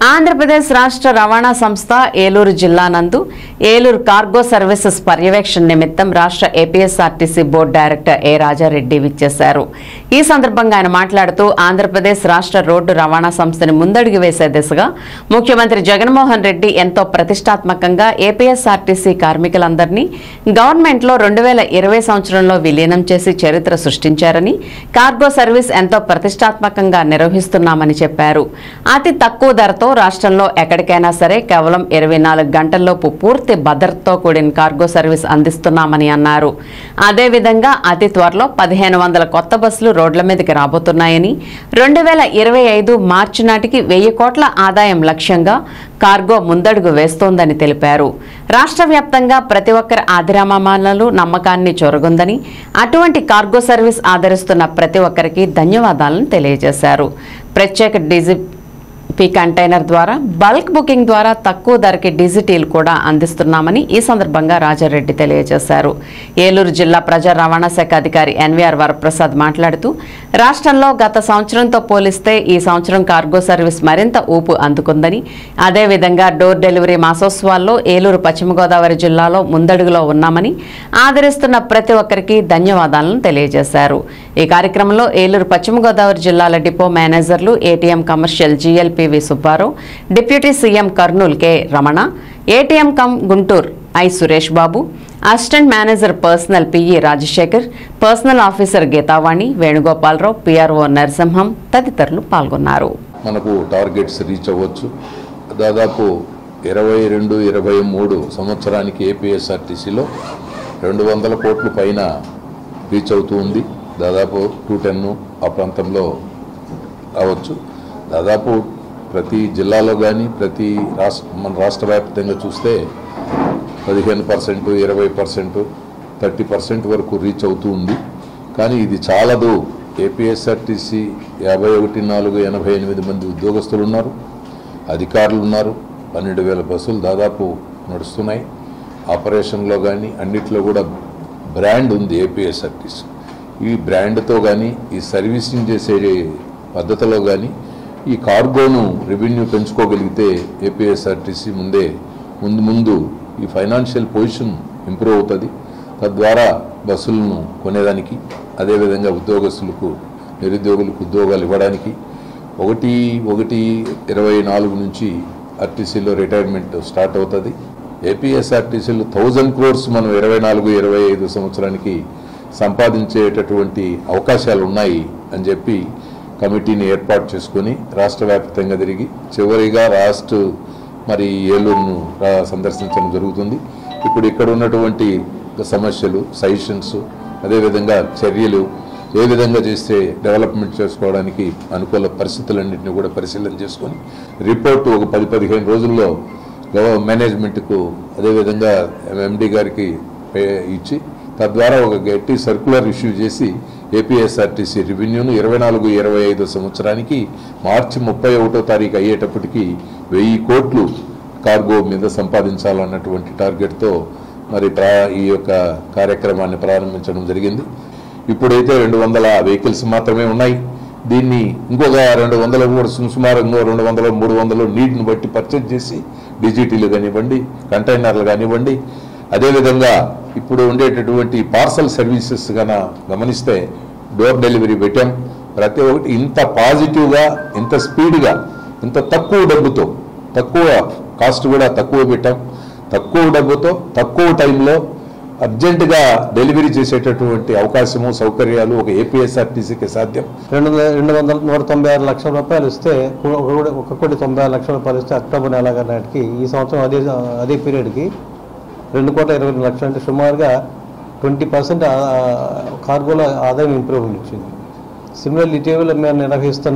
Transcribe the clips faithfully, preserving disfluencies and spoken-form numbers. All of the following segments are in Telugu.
ఆంధ్రప్రదేశ్ రాష్ట్ర రవాణా సంస్థ ఏలూరు జిల్లా నందు ఏలూరు కార్గో సర్వీసెస్ పర్యవేక్షణ నిమిత్తం రాష్ట్ర APSRTC board director A Rajareddy విచ్చేశారు। ఈ సందర్భంగా ఆయన మాట్లాడుతూ ఆంధ్రప్రదేశ్ రాష్ట్ర రోడ్డు రవాణా సంస్థని ముందడుగు వేసే దిశగా ముఖ్యమంత్రి జగన్మోహన్ రెడ్డి ఎంతో ప్రతిష్టాత్మకంగా ఏపీఎస్ఆర్టీసీ కార్మికులందరినీ గవర్నమెంట్ లో రెండు వేల ఇరవై సంవత్సరంలో విలీనం చేసి చరిత్ర సృష్టించారని, కార్గో సర్వీస్ ఎంతో ప్రతిష్టాత్మకంగా నిర్వహిస్తున్నామని చెప్పారు। అతి తక్కువ ధరతో రాష్ట్రంలో ఎక్కడికైనా సరే కేవలం ఇరవై నాలుగు గంటల్లోపు పూర్తి భద్రతతో కూడిన కార్గో సర్వీస్ అందిస్తున్నామని అన్నారు। అదేవిధంగా అతి త్వరలో పదిహేను వందల కొత్త బస్సులు రోడ్ల మీదకి రాబోతున్నాయని, రెండు వేల ఇరవై ఐదు మార్చి నాటికి వెయ్యి కోట్ల ఆదాయం లక్ష్యంగా కార్గో ముందడుగు వేస్తోందని తెలిపారు। రాష్ట్ర వ్యాప్తంగా ప్రతి ఒక్కరి ఆదిరామానాలు నమ్మకాన్ని చొరగొందని, అటువంటి కార్గో సర్వీస్ ఆదరిస్తున్న ప్రతి ఒక్కరికి ధన్యవాదాలను తెలియజేశారు। ప్రత్యేక డీజీ పీ కంటైనర్ ద్వారా బల్క్ బుకింగ్ ద్వారా తక్కువ ధరకి డిజిటల్ కూడా అందిస్తున్నామని ఈ సందర్భంగా రాజారెడ్డి తెలియజేశారు। ఏలూరు జిల్లా ప్రజా రవాణా శాఖ అధికారి ఎన్వీఆర్ వరప్రసాద్ మాట్లాడుతూ రాష్ట్రంలో గత సంవత్సరంతో పోలిస్తే ఈ సంవత్సరం కార్గో సర్వీస్ మరింత ఊపు అందుకుందని, అదేవిధంగా డోర్ డెలివరీ మాసోత్సవాల్లో ఏలూరు పశ్చిమ గోదావరి జిల్లాలో ముందడుగులో ఉన్నామని, ఆదరిస్తున్న ప్రతి ఒక్కరికి ధన్యవాదాలను తెలియజేశారు। ఈ కార్యక్రమంలో ఏలూరు పశ్చిమ గోదావరి జిల్లాల డిపో మేనేజర్లు ATM commercial GL PV Subbarao, deputy CM Kurnool K Ramana, ATM cum Guntur I Suresh Babu, assistant manager personnel PE Rajasekhar, personnel officer Geethavani, Venugopalarao, PRO Narasimham తదితరులు పాల్గొన్నారు। మనకు టార్గెట్స్ రీచ్ అవ్వచ్చు। దాదాపు ఇరవై రెండు ఇరవై మూడు సంవత్సరానికి ఏపీఎస్ఆర్టీసీలో రెండు వందల కోట్ల పైన రీచ్ అవుతూ ఉంది। దాదాపు టూ టెన్ ఆ ప్రాంతంలో రావచ్చు। దాదాపు ప్రతి జిల్లాలో కానీ ప్రతి రాష్ట్ర మన రాష్ట్ర వ్యాప్తంగా చూస్తే పదిహేను పర్సెంట్ ఇరవై పర్సెంట్ థర్టీ పర్సెంట్ వరకు రీచ్ అవుతూ ఉంది। కానీ ఇది చాలదు। ఏపీఎస్ఆర్టీసీ యాభై ఒకటి నాలుగు ఎనభై ఎనిమిది మంది ఉద్యోగస్తులు ఉన్నారు, అధికారులు ఉన్నారు, పన్నెండు వేల బస్సులు దాదాపు నడుస్తున్నాయి। ఆపరేషన్లో కానీ అన్నిట్లో కూడా బ్రాండ్ ఉంది ఏపీఎస్ఆర్టీసీ। ఈ బ్రాండ్తో కానీ ఈ సర్వీసింగ్ చేసే పద్ధతిలో కానీ ఈ కార్గోను రెవెన్యూ పెంచుకోగలిగితే ఏపీఎస్ఆర్టీసీ ముందే ముందు ముందు ఈ ఫైనాన్షియల్ పొజిషన్ ఇంప్రూవ్ అవుతుంది। తద్వారా బస్సులను కొనేదానికి, అదేవిధంగా ఉద్యోగస్తులకు నిరుద్యోగులకు ఉద్యోగాలు ఇవ్వడానికి ఒకటి ఒకటి ఇరవై నాలుగు నుంచి ఆర్టీసీలో రిటైర్మెంట్ స్టార్ట్ అవుతుంది। ఏపీఎస్ఆర్టీసీలో థౌజండ్ క్రోర్స్ మనం ఇరవై నాలుగు ఇరవై ఐదు సంవత్సరానికి సంపాదించేటటువంటి అవకాశాలు ఉన్నాయి అని చెప్పి కమిటీని ఏర్పాటు చేసుకొని రాష్ట్ర వ్యాప్తంగా తిరిగి చివరిగా రాష్ట్ర మరి ఏలూరును సందర్శించడం జరుగుతుంది। ఇప్పుడు ఇక్కడ ఉన్నటువంటి సమస్యలు, సజెషన్స్, అదేవిధంగా చర్యలు ఏ విధంగా చేస్తే డెవలప్మెంట్ చేసుకోవడానికి అనుకూల పరిస్థితులన్నింటినీ కూడా పరిశీలన చేసుకొని రిపోర్టు ఒక పది పదిహేను రోజుల్లో మేనేజ్మెంట్కు అదేవిధంగా ఎండి గారికి ఇచ్చి తద్వారా ఒక గట్టి సర్క్యులర్ ఇష్యూ చేసి ఏపీఎస్ఆర్టీసీ రెవెన్యూను ఇరవై నాలుగు ఇరవై ఐదు సంవత్సరానికి మార్చి ముప్పై ఒకటో తారీఖు అయ్యేటప్పటికి వెయ్యి కోట్లు కార్గో మీద సంపాదించాలన్నటువంటి టార్గెట్తో మరి ప్రా ఈ యొక్క కార్యక్రమాన్ని ప్రారంభించడం జరిగింది। ఇప్పుడైతే రెండు వందల వెహికల్స్ మాత్రమే ఉన్నాయి। దీన్ని ఇంకొక రెండు వందల కూడా సుమారు ఇంకో రెండు వందలు మూడు వందలు నీటిని బట్టి పర్చేజ్ చేసి డిజిటీలు కానివ్వండి, కంటైనర్లు కానివ్వండి, అదేవిధంగా ఇప్పుడు ఉండేటటువంటి పార్సల్ సర్వీసెస్ కన్నా గమనిస్తే డోర్ డెలివరీ పెట్టాం। ప్రతి ఒక్కటి ఇంత పాజిటివ్గా, ఇంత స్పీడ్గా, ఇంత తక్కువ డబ్బుతో, తక్కువ కాస్ట్ కూడా తక్కువ పెట్టాం, తక్కువ డబ్బుతో తక్కువ టైంలో అర్జెంటుగా డెలివరీ చేసేటటువంటి అవకాశము, సౌకర్యాలు ఒక ఏపీఎస్ఆర్టీసీకి సాధ్యం। రెండు రెండు వందల నూట తొంభై ఆరు లక్షల రూపాయలు ఇస్తే ఒక కోటి తొంభై ఆరు లక్షల రూపాయలు ఇస్తే అక్టోబర్ నెల నాటికి ఈ సంవత్సరం అదే అదే పీరియడ్కి రెండు కోట్ల ఇరవై రెండు లక్షలు అంటే సుమారుగా ట్వంటీ పర్సెంట్ కార్గోలో ఆదాయం ఇంప్రూవ్మెంట్ వచ్చింది। సిమిలర్లీ ఇటీవల మేము నిర్వహిస్తున్న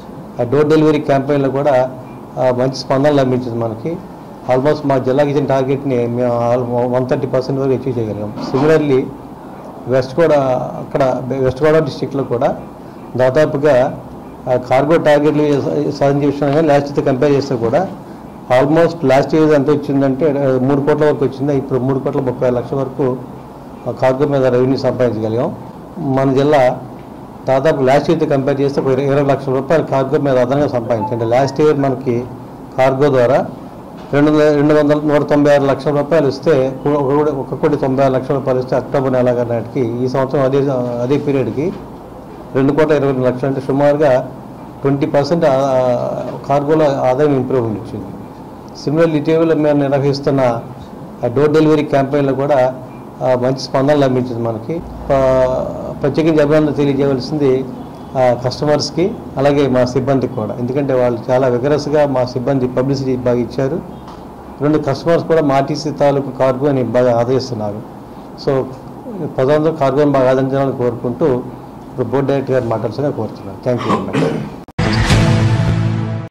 డోర్ డెలివరీ క్యాంపెయిన్లో కూడా మంచి స్పందన లభించింది మనకి। ఆల్మోస్ట్ మా జిల్లాకి ఇచ్చిన టార్గెట్ని మేము వన్ థర్టీ పర్సెంట్ వరకు అచీవ్ చేయగలిగాం। సిమిలర్లీ వెస్ట్ గోడా అక్కడ వెస్ట్ గోదావరి డిస్టిక్లో కూడా దాదాపుగా కార్గో టార్గెట్లు సాధించే విషయంలో కానీ లాస్ట్ ఇయర్తో కంపేర్ చేస్తే కూడా ఆల్మోస్ట్ లాస్ట్ ఇయర్ ఎంత వచ్చిందంటే మూడు కోట్ల వరకు వచ్చింది। ఇప్పుడు మూడు కోట్ల ముప్పై లక్షల వరకు కార్గో మీద రెవెన్యూ సంపాదించగలిగాం। మన జిల్లా దాదాపు లాస్ట్ ఇయర్తో కంపేర్ చేస్తే ఇరవై లక్షల రూపాయలు కార్గో మీద అదనంగా సంపాదించండి। లాస్ట్ ఇయర్ మనకి కార్గో ద్వారా రెండు రెండు వందల నూట తొంభై ఆరు లక్షల రూపాయలు ఇస్తే ఒక కోటి ఒక కోటి తొంభై ఆరు లక్షల రూపాయలు ఇస్తే అక్టోబర్ నెల నాటికి ఈ సంవత్సరం అదే అదే పీరియడ్కి రెండు కోట్ల ఇరవై రెండు లక్షలు అంటే సుమారుగా ట్వంటీ పర్సెంట్ కార్గోలో ఆదాయం ఇంప్రూవ్మెంట్ వచ్చింది. సిమిలర్లీ ఇటీవల మేము నిర్వహిస్తున్న డోర్ డెలివరీ క్యాంపెయిన్లో కూడా మంచి స్పందన లభించింది. మనకి ప్రత్యేకించి అభినందన తెలియజేయవలసింది కస్టమర్స్కి అలాగే మా సిబ్బందికి కూడా, ఎందుకంటే వాళ్ళు చాలా విగరస్గా మా సిబ్బంది పబ్లిసిటీ బాగా ఇచ్చారు. రెండు కస్టమర్స్ కూడా మాటీసీ తాలూకు కార్గో అని బాగా ఆదరిస్తున్నారు. సో ప్రజలందరూ కార్గోని బాగా ఆదరించాలని కోరుకుంటూ ఇప్పుడు బోర్డు డైరెక్టర్ గారు మాట్లాడుతున్నా కోరుతున్నాను. Thank you very much.